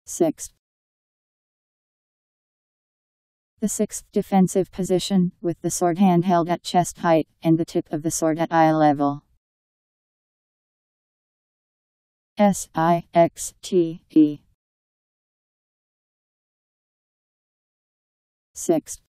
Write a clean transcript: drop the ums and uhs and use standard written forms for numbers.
Sixth. The sixth defensive position, with the sword hand held at chest height, and the tip of the sword at eye level. Sixte. Sixth.